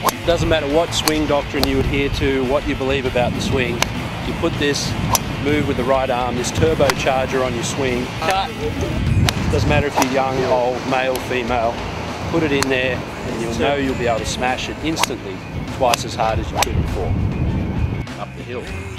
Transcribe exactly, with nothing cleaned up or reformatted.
Doesn't matter what swing doctrine you adhere to, what you believe about the swing, you put this move with the right arm, this turbocharger on your swing. Cut. Doesn't matter if you're young, old, male, female, put it in there and you'll know you'll be able to smash it instantly twice as hard as you could before. Up the hill.